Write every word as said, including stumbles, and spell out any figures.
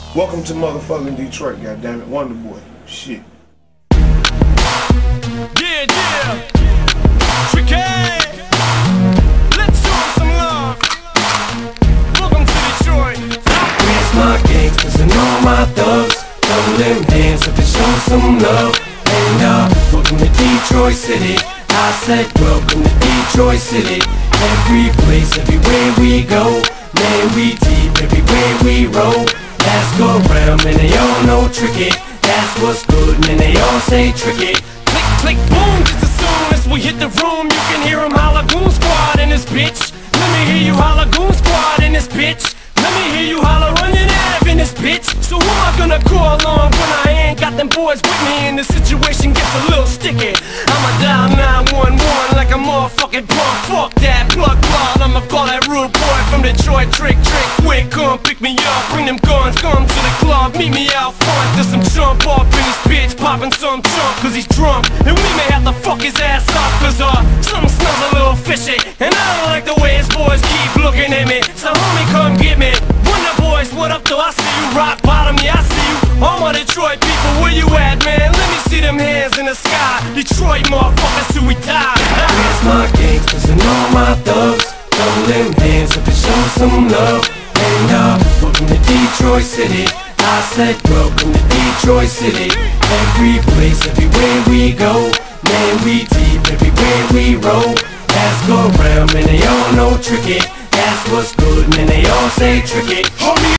Welcome to motherfucking Detroit, goddammit. Wonder Boy. Shit. Yeah, yeah. Tricky. Let's show 'em some love. Welcome to Detroit. Where's my gangsters and all my thugs? Throw them hands up to show some love. And uh, welcome to Detroit City. I said welcome to Detroit City. Every place, everywhere we go, man, we deep everywhere we roll. Ask go round, man, they all know tricky. That's what's good, man, they all say tricky. Click, click, boom, just as soon as we hit the room, you can hear 'em holla Goon Squad in this bitch. Let me hear you holla Goon Squad in this bitch. Let me hear you holla Run Your Nav in this bitch. So who am I gonna call on when I ain't got them boys with me and the situation gets a little sticky? I'ma dial nine one one like a motherfucking punk. Fuck that, plug plug, I'ma call that rude boy from Detroit. Trick, trick, quick, come pick me up. Bring them guns, come to the club, meet me out front. There's some chump up in this bitch, popping some chump cause he's drunk. And we may have to fuck his ass up cause uh, something smells a little fishy. And I don't like the way his boys keep looking at me. So homie, come get me. Wonder Boys, what up though? I see you. Rock bottom, yeah, I see you. All my Detroit people, where you at, man? Let me see them hands in the sky. Detroit motherfuckers till we die. Where's my gangsters and all my thugs? Throw them hands up to show some love. And uh, welcome to Detroit City. I said welcome to Detroit City. Every place, everywhere we go, man, we deep everywhere we roll. Ask go round, man, they all know tricky. That's what's good, man, they all say tricky. Homie.